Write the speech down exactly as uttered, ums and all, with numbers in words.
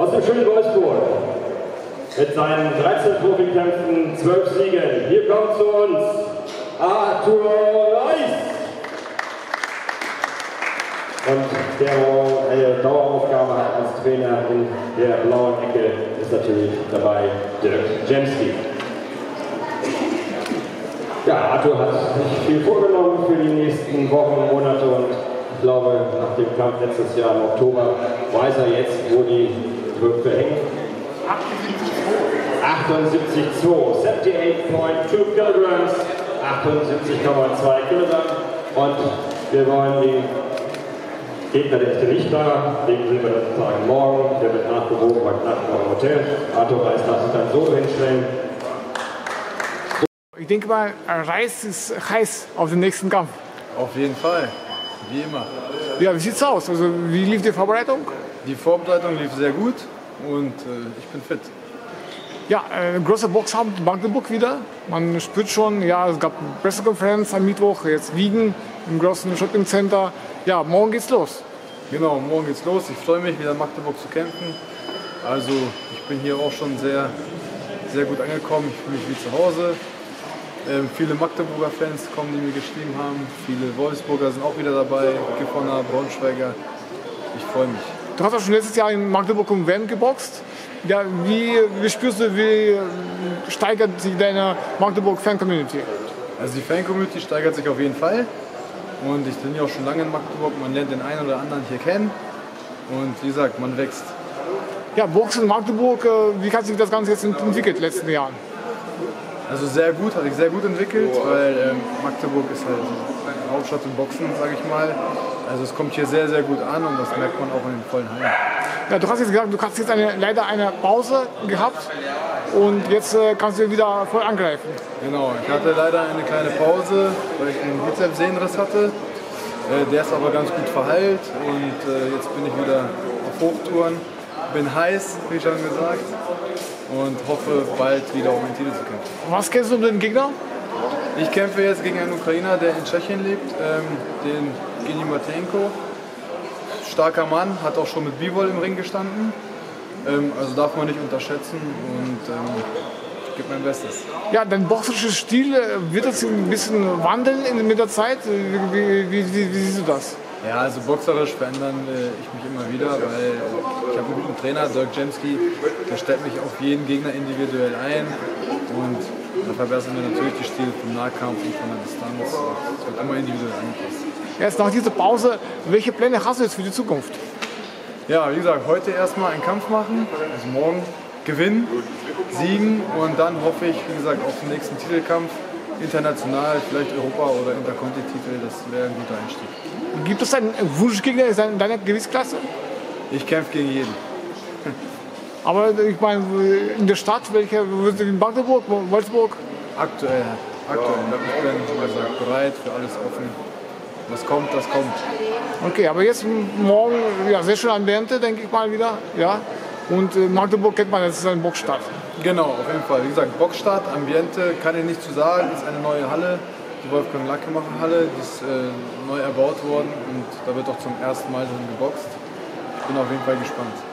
Aus dem schönen Wolfsburg. Mit seinen dreizehn Profikämpfen, zwölf Siegen. Hier kommt zu uns Arthur Reis. Und der eine Daueraufgabe hat als Trainer in der blauen Ecke, ist natürlich dabei Dirk Jemski. Ja, Arthur hat sich viel vorgenommen für die nächsten Wochen, Monate und ich glaube, nach dem Kampf letztes Jahr im Oktober weiß er jetzt, wo die Würfe hängen. achtundsiebzig Komma zwei, achtundsiebzig Komma zwei Kilogramm, achtundsiebzig Komma zwei Kilogramm und wir wollen die Gegner, der ist nicht da, den sind wir das sagen morgen, der wird nachgewogen heute Nacht noch im Hotel. Arthur Reis darf sich dann so hinstellen. Ich denke mal, Reis ist heiß auf den nächsten Kampf. Auf jeden Fall, wie immer. Ja, wie sieht's aus? Also, wie lief die Vorbereitung? Die Vorbereitung lief sehr gut und äh, ich bin fit. Ja, äh, große Boxabend in Magdeburg wieder. Man spürt schon, ja, es gab eine Pressekonferenz am Mittwoch, jetzt Wiegen im großen Shopping Center. Ja, morgen geht's los. Genau, morgen geht's los. Ich freue mich, wieder in Magdeburg zu kämpfen. Also, ich bin hier auch schon sehr, sehr gut angekommen. Ich fühle mich wie zu Hause. Ähm, viele Magdeburger Fans kommen, die mir geschrieben haben. Viele Wolfsburger sind auch wieder dabei. Gifhorner, Braunschweiger. Ich freue mich. Du hast auch schon letztes Jahr in Magdeburg um Wern geboxt. Ja, wie, wie spürst du, wie steigert sich deine Magdeburg-Fan-Community? Also die Fan-Community steigert sich auf jeden Fall. Und ich trainiere auch schon lange in Magdeburg. Man lernt den einen oder anderen hier kennen. Und wie gesagt, man wächst. Ja, Boxen in Magdeburg, wie hat sich das Ganze jetzt entwickelt in den letzten Jahren? Also sehr gut, hat sich sehr gut entwickelt, weil ähm, Magdeburg ist halt Hauptstadt im Boxen, sage ich mal. Also es kommt hier sehr, sehr gut an und das merkt man auch in den vollen Hallen. Ja, du hast jetzt gesagt, du hast jetzt eine, leider eine Pause gehabt und jetzt äh, kannst du wieder voll angreifen. Genau, ich hatte leider eine kleine Pause, weil ich einen Bizepssehnenriss hatte. Äh, der ist aber ganz gut verheilt und äh, jetzt bin ich wieder auf Hochtouren. Bin heiß, wie schon gesagt, und hoffe bald wieder um den Titel zu kämpfen. Was kennst du den Gegner? Ich kämpfe jetzt gegen einen Ukrainer, der in Tschechien lebt, ähm, den Geni Matejenko. Starker Mann, hat auch schon mit Bivol im Ring gestanden. Ähm, also darf man nicht unterschätzen und ähm, ich gebe mein Bestes. Ja, dein boxerischer Stil, wird das ein bisschen wandeln in, mit der Zeit? Wie, wie, wie, wie siehst du das? Ja, also boxerisch verändern äh, ich mich immer wieder, weil ich habe einen guten Trainer, Dirk Jemski, der stellt mich auf jeden Gegner individuell ein und da verbessern wir natürlich die Stile vom Nahkampf und von der Distanz. Es wird immer individuell angepasst. Jetzt nach dieser Pause, welche Pläne hast du jetzt für die Zukunft? Ja, wie gesagt, heute erstmal einen Kampf machen, also morgen gewinnen, siegen und dann hoffe ich, wie gesagt, auf den nächsten Titelkampf. International, vielleicht Europa- oder Interconti-Titel, das wäre ein guter Einstieg. Gibt es einen Wunschgegner in deiner Gewichtsklasse? Ich kämpfe gegen jeden. Aber ich meine, in der Stadt, welche, in Magdeburg, Wolfsburg? Aktuell, aktuell. Ich bin, wie gesagt, bereit für alles offen. Was kommt, das kommt. Okay, aber jetzt morgen, ja, sehr schön Ambiente, denke ich mal wieder. Ja? Und Magdeburg kennt man, das ist eine Boxstadt. Genau, auf jeden Fall. Wie gesagt, Boxstadt, Ambiente, kann ich nicht zu sagen, ist eine neue Halle, die Wolfgang Lackemacher Halle, die ist äh, neu erbaut worden und da wird auch zum ersten Mal drin geboxt. Ich bin auf jeden Fall gespannt.